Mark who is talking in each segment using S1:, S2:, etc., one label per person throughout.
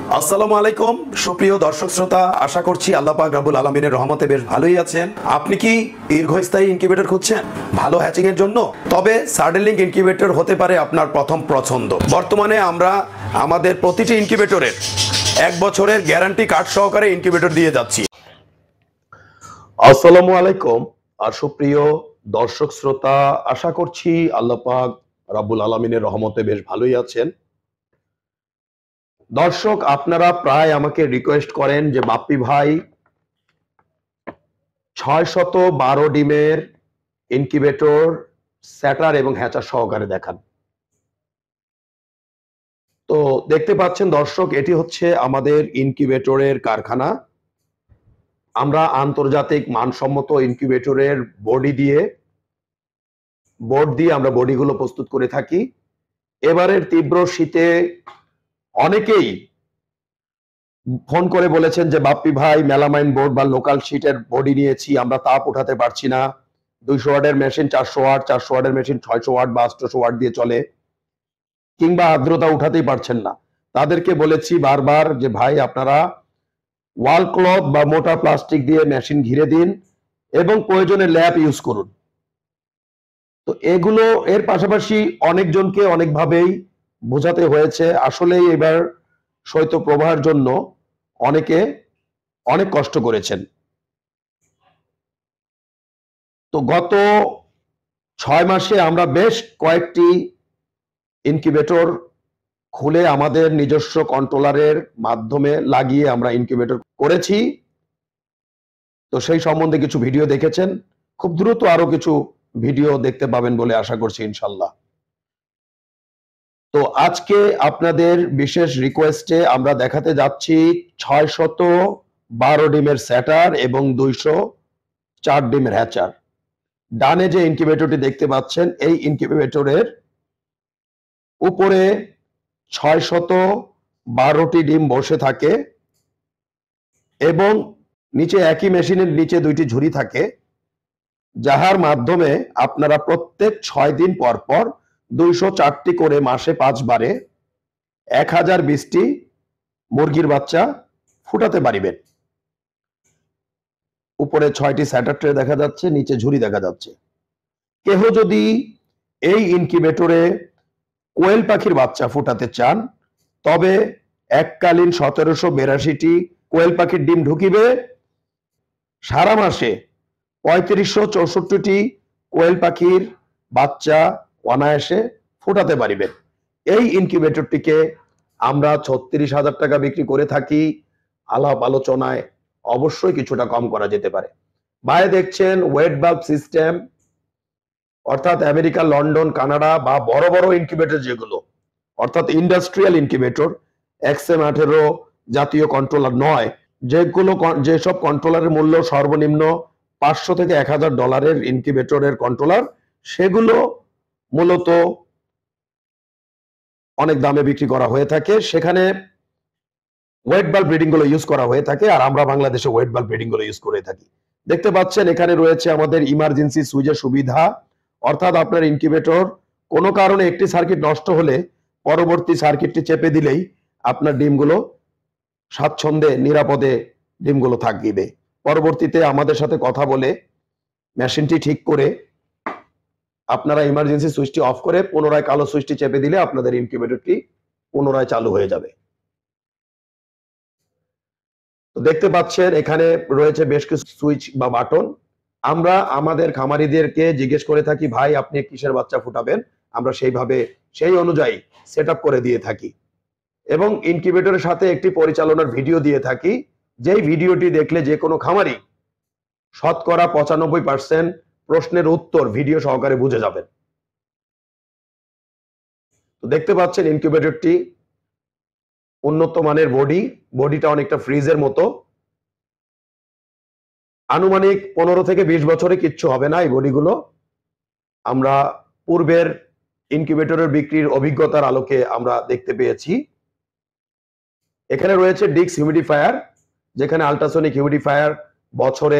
S1: আসসালামু আলাইকুম সুপ্রিয় দর্শক শ্রোতা, আশা করছি আল্লাহ পাক রব্বুল আলামিনের রহমতে বেশ ভালোই আছেন। আপনি কি দীর্ঘস্থায়ী ইনকিউবেটর খুঁজছেন ভালো হ্যাচিং এর জন্য? তবে সার্ডেনলিংক ইনকিউবেটর হতে পারে আপনার প্রথম পছন্দ। বর্তমানে আমরা আমাদের প্রতিটি ইনকিউবেটরের 1 বছরের গ্যারান্টি কার্ড সহকারে ইনকিউবেটর দিয়ে যাচ্ছি। আসসালামু আলাইকুম আর সুপ্রিয় দর্শক শ্রোতা, আশা করছি আল্লাহ পাক রব্বুল আলামিনের রহমতে বেশ ভালোই আছেন। দর্শক, আপনারা প্রায় আমাকে রিকোয়েস্ট করেন যে বাপ্পি ভাই 612 ডিমের ইনকিউবেটর স্যাটার এবং হ্যাচার সহকারে দেখান। তো দেখতে পাচ্ছেন দর্শক, এটি হচ্ছে আমাদের ইনকিউবেটরের কারখানা। আমরা আন্তর্জাতিক মানসম্মত ইনকিউবেটরের বোর্ড দিয়ে আমরা বডিগুলো প্রস্তুত করে থাকি। এবারের তীব্র শীতে অনেকেই ফোন করে বলেছেন যে বাপ্পি ভাই মেলামাইন বোর্ড বা লোকাল শিটের বডি নিয়েছি, আমরা তাপ উঠাতে পারছি না। 200 ওয়াটের মেশিন 400 ওয়াট, 400 ওয়াটের মেশিন 600 ওয়াট বা 800 ওয়াট দিয়ে চলে, কিংবা আর্দ্রতা উঠাতেই পারছেন না। তাদেরকে বলেছি বারবার যে ভাই আপনারা ওয়াল ক্লথ বা মোটা প্লাস্টিক দিয়ে মেশিন ঘিরে দিন এবং প্রয়োজনে ল্যাপ ইউজ করুন। তো এগুলো এর পাশাপাশি অনেকজনকে অনেকভাবেই বোঝাতে হয়েছে। আসলেই এবার শৈত্যপ্রবাহের জন্য অনেকে অনেক কষ্ট করেছেন। তো গত 6 মাসে আমরা বেশ কয়েকটি ইনকিউবেটর খুলে আমাদের নিজস্ব কন্ট্রোলারের মাধ্যমে লাগিয়ে আমরা ইনকিউবেটর করেছি। তো সেই সম্বন্ধে কিছু ভিডিও দেখেছেন, খুব দ্রুত আরো কিছু ভিডিও দেখতে পাবেন বলে আশা করছি ইনশাল্লাহ। তো আজকে আপনাদের বিশেষ রিকোয়েস্টে আমরা দেখাতে যাচ্ছি 612 ডিমের স্যাটার এবং 204 ডিমের হ্যাচার। ডানে যে ইনকিউবেটরটি দেখতে পাচ্ছেন, এই ইনকিউবেটরের উপরে 612টি ডিম বসে থাকে এবং নিচে একই মেশিনের নিচে 2টি ঝুড়ি থাকে, যাহার মাধ্যমে আপনারা প্রত্যেক 6 দিন পর পর 204টি করে মাসে 5 বারে 1020টি মুরগির বাচ্চা ফুটাতে পারিবেন। উপরে 6টি স্যাটার ট্রে দেখা যাচ্ছে, নিচে ঝুড়ি দেখা যাচ্ছে। কেহ যদি এই ইনকিউবেটরে কোয়েল পাখির বাচ্চা ফুটাতে চান, তবে এককালীন 1782টি কোয়েল পাখির ডিম ঢুকিবে। সারা মাসে 3564টি কোয়েল পাখির বাচ্চা অনায়াসে ফুটাতে পারিবেন। এই ইনকিউবেটরটিকে আমরা 36,000 টাকা বিক্রি করে থাকি। আলাপ আলোচনায় অবশ্যই কিছুটা কম করা যেতে পারে। বাইরে দেখছেন ওয়েট বাল্ব সিস্টেম, অর্থাৎ আমেরিকা, লন্ডন, কানাডা বা বড় বড় ইনকিউবেটর যেগুলো, অর্থাৎ ইন্ডাস্ট্রিয়াল ইনকিউবেটর, XM18 জাতীয় কন্ট্রোলার নয়, যেসব কন্ট্রোলারের মূল্য সর্বনিম্ন 500 থেকে 1000 ডলারের ইনকিউবেটরের কন্ট্রোলার, সেগুলো মূলত অনেক দামে বিক্রি করা হয়ে থাকে। সেখানে ওয়েট বাল্ব ব্রিডিং গুলো ইউজ করা হয়ে থাকে, আর আমরা বাংলাদেশে ওয়েট বাল্ব ব্রিডিং গুলো ইউজ করে থাকি। দেখতে পাচ্ছেন এখানে রয়েছে আমাদের ইমার্জেন্সি সুইচের সুবিধা, অর্থাৎ আপনার ইনকিউবেটর কোনো কারণে একটি সার্কিট নষ্ট হলে পরবর্তী সার্কিটটি চেপে দিলেই আপনার ডিমগুলো স্বাচ্ছন্দ্যে নিরাপদে ডিমগুলো থাকবে। পরবর্তীতে আমাদের সাথে কথা বলে মেশিনটি ঠিক করে আপনারা ইমার্জেন্সি সুইচটি অফ করে পুনরায় কালো সুইচটি চেপে দিলে আপনাদের ইনকিউবেটরটি পুনরায় চালু হয়ে যাবে। তো দেখতে পাচ্ছেন এখানে রয়েছে বেশ কিছু সুইচ বা বাটন। আমরা আমাদের খামারিদেরকে জিজ্ঞেস করে থাকি, ভাই আপনি কিসের বাচ্চা ফুটাবেন, আমরা সেই অনুযায়ী সেট করে দিয়ে থাকি এবং ইনকিউবেটরের সাথে একটি পরিচালনার ভিডিও দিয়ে থাকি, যেই ভিডিওটি দেখলে যে কোনো খামারি শতকরা 95% প্রশ্নের উত্তর ভিডিও সহকারে বুঝে যাবেন। তো দেখতে পাচ্ছেন ইনকিউবেটরটি উন্নত মানের বডিটা অনেকটা ফ্রিজের মতো। আনুমানিক 15 থেকে 20 বছরে কিচ্ছু হবে না এই বডিগুলো। আমরা পূর্বের ইনকিউবেটরের বিক্রির অভিজ্ঞতার আলোকে আমরা দেখতে পেয়েছি। এখানে রয়েছে ডিক্স হিউমিডিফায়ার, যেখানে আল্ট্রাসনিক হিউমিডিফায়ার বছরে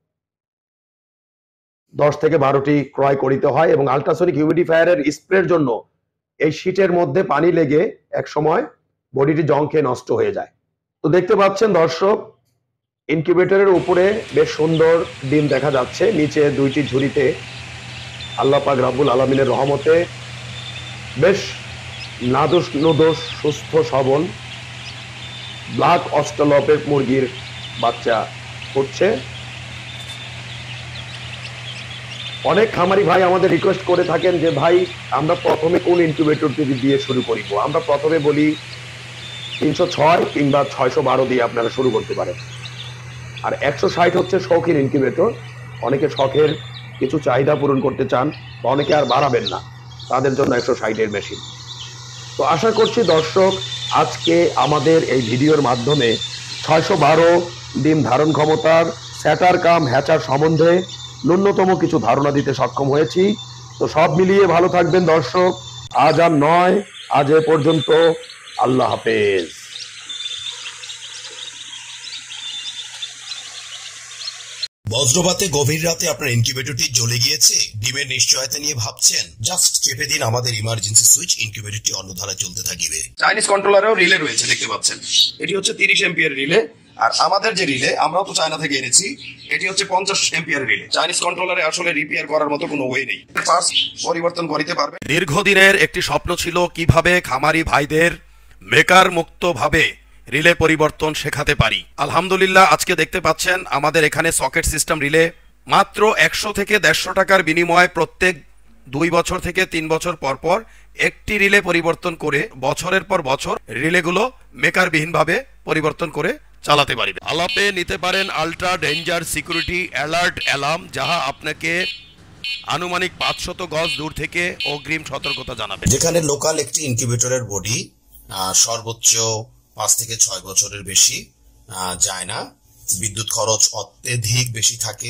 S1: 10 থেকে 12টি ক্রয় করিতে হয় এবং আল্ট্রাসনিক হিউমিডিফায়ারের স্প্রের জন্য এই শীটের মধ্যে পানি লেগে এক সময় বডিটি জং খেয়ে নষ্ট হয়ে যায়। তো দেখতে পাচ্ছেন দর্শক, ইনকিউবেটরের উপরে বেশ সুন্দর ডিম দেখা যাচ্ছে, নিচে দুইটি ঝুড়িতে আল্লাহ পাক রব্বুল আলামিনের রহমতে বেশ নাদোষ নুদোষ সুস্থ সবল ব্ল্যাক অস্ট্রালপের মুরগির বাচ্চা হচ্ছে। অনেক খামারি ভাই আমাদের রিকোয়েস্ট করে থাকেন যে ভাই আমরা প্রথমে কোন ইনকিউবেটরটি দিয়ে শুরু করিব। আমরা প্রথমে বলি 306 কিংবা 612 দিয়ে আপনারা শুরু করতে পারেন। আর 160 হচ্ছে শৌখিন ইনকিউবেটর। অনেকে শখের কিছু চাহিদা পূরণ করতে চান বা অনেকে আর বাড়াবেন না, তাদের জন্য 160 মেশিন। তো আশা করছি দর্শক আজকে আমাদের এই ভিডিওর মাধ্যমে 612 ডিম ধারণ ক্ষমতার স্যাটার কাম হ্যাচার সম্বন্ধে ন্যূনতম কিছু ধারণা দিতে সক্ষম হয়েছি। তো সব মিলিয়ে ভালো থাকবেন দর্শক, আজ আর নয়, আজ এ পর্যন্ত। আল্লাহ হাফেজ।
S2: বজ্রপাতে গভীর রাতে আপনার ইনকিউবেটরটি জ্বলে গিয়েছে, ডিমের নিশ্চয়তা নিয়ে ভাবছেন? জাস্ট চেপে দিন আমাদের ইমার্জেন্সি সুইচ, ইনকিউবেটরটি অন্য ধারা চলতে থাকবে। চাইনিজ কন্ট্রোলারেও রিলে রয়েছে, দেখতে পাচ্ছেন। এটি হচ্ছে 30 এম্পিয়ার রিলে, আর আমাদের যে রিলে আমরাও তো চায়না থেকে এনেছি, এটি হচ্ছে 50 এম্পিয়ার রিলে। চাইনিজ কন্ট্রোলারে আসলে রিপেয়ার করার মতো কোনো ওয়ে নেই, পার্টস পরিবর্তন করতে পারবে। দীর্ঘদিনের একটি স্বপ্ন ছিল কিভাবে খামারি ভাইদের মেকার মুক্ত ভাবে রিলে পরিবর্তন শেখাতে পারি। আলহামদুলিল্লাহ আজকে দেখতে পাচ্ছেন আমাদের এখানে সকেট সিস্টেম রিলে মাত্র 100 থেকে 150 টাকার বিনিময়ে প্রত্যেক 2 বছর থেকে 3 বছর পর পর একটি রিলে পরিবর্তন করে বছরের পর বছর রিলেগুলো মেকারবিহীনভাবে পরিবর্তন করে চালাতে পারবে। আলাপে নিতে পারেন ultra danger security alert alarm, যাহা আপনাকে আনুমানিক 500 গজ দূর থেকে অগ্রিম সতর্কতা জানাবে। যেখানে লোকাল একটি ইনকিউবেটরের বডি সর্বোচ্চ 5 থেকে 6 বছরের বেশি যায় না, বিদ্যুৎ খরচ অত্যধিক বেশি থাকে,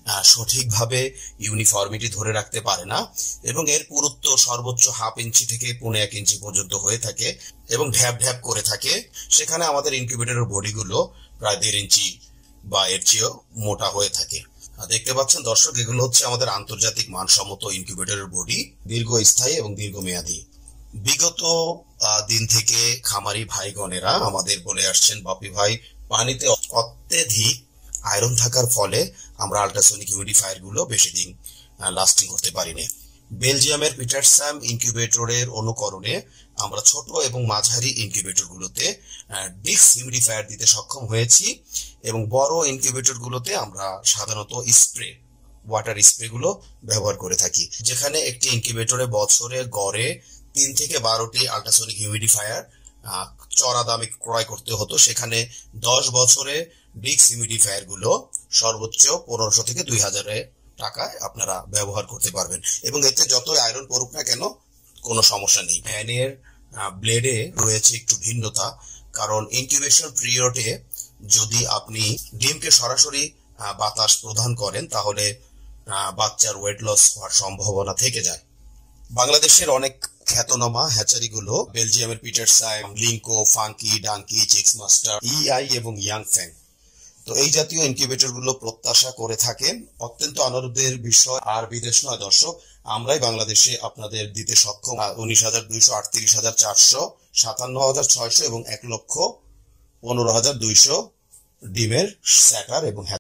S2: সঠিকভাবে ইউনিফর্মিটি ধরে রাখতে পারে না, এবং এর পুরুত্ব সর্বোচ্চ 1/2 ইঞ্চি থেকে 1.5 ইঞ্চি পর্যন্ত হয়ে থাকে এবং ঢ্যাপ ঢ্যাপ করে থাকে। সেখানে আমাদের ইনকিউবেটরের বডিগুলো প্রায় 1.5 ইঞ্চি বা এর চেয়েও মোটা হয়ে থাকে। দেখতে পাচ্ছেন দর্শক, এগুলো হচ্ছে আমাদের আন্তর্জাতিক মানসম্মত ইনকিউবেটরের বডি, দীর্ঘস্থায়ী এবং দীর্ঘমেয়াদী। বিগত দিন থেকে খামারি ভাইগণেরা আমাদের বলে আসছেন, বাপি ভাই পানিতে অত্যধিক আয়রন থাকার ফলে আমরা আল্ট্রাসনিক হিউমিডিফায়ার গুলো বেশি দিন লাস্টিং করতে পারিনি। বেলজিয়ামের পিটারসাম ইনকিউবেটরের অনুকরণে আমরা ছোট এবং মাঝারি ইনকিউবেটর গুলোতে ডিক্স হিউমিডিফায়ার দিতে সক্ষম হয়েছি, এবং বড় ইনকিউবেটর গুলোতে আমরা সাধারণত স্প্রে ওয়াটার স্প্রে গুলো ব্যবহার করে থাকি। যেখানে একটি ইনকিউবেটরে বছরে গড়ে 3 থেকে 12টি আল্ট্রাসনিক হিউমিডিফায়ার চড়া দামে ক্রয় করতে হতো, সেখানে 10 বছরে ডিক্স হিউমিডিফায়ার গুলো সর্বোচ্চ 1500 থেকে 2000 টাকায় আপনারা ব্যবহার করতে পারবেন, এবং এতে যতই আয়রন পড়ুক না কেন কোনো সমস্যা নেই। ফ্যানের ব্লেডে রয়েছে একটু ভিন্নতা, কারণ ইনকিউবেশন পিরিয়ডে যদি আপনি ডিমকে সরাসরি বাতাস প্রদান করেন তাহলে বাচ্চার ওয়েট লস হওয়ার সম্ভাবনা থেকে যায়। বাংলাদেশের অনেক খ্যাতনামা হ্যাচারিগুলো বেলজিয়ামের Petersime, Linco, Funky, Donkey, Chicks Master, E এবং ইয়াং ফ্যাং, তো এই জাতীয় ইনকিউবেটর গুলো প্রত্যাশা করে থাকেন। অত্যন্ত আনন্দের বিষয় আর বিদেশ নয় দর্শক, আমরাই বাংলাদেশে আপনাদের দিতে সক্ষম 19,200, 38,400, 57,600 এবং 1,15,200 ডিমের স্যাটার এবং